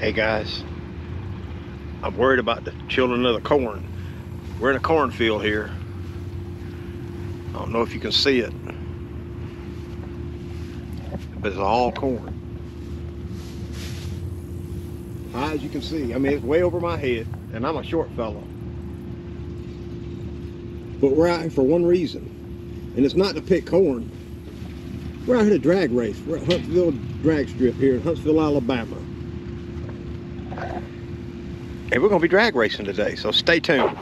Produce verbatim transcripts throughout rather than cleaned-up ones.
Hey guys, I'm worried about the children of the corn. We're in a cornfield here. I don't know if you can see it, but it's all corn. High as you can see. I mean, it's way over my head, and I'm a short fellow. But we're out here for one reason, and it's not to pick corn. We're out here to drag race. We're at Huntsville drag strip here in Huntsville, Alabama. And we're going to be drag racing today, so stay tuned.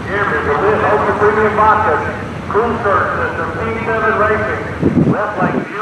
Premium vodka, Cool Search System, P seven Racing, left lane.